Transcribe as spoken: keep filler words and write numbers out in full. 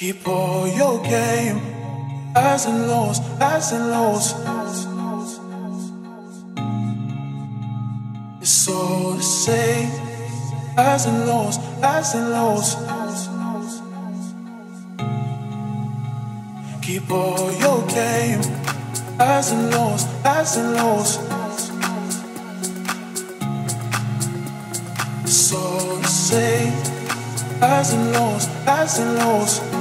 Keep all your game, highs and lows, highs and lows. It's all the same, highs and lows, highs and lows. Keep all your game, highs and lows, highs and lows. It's all the same, highs and lows, highs and lows.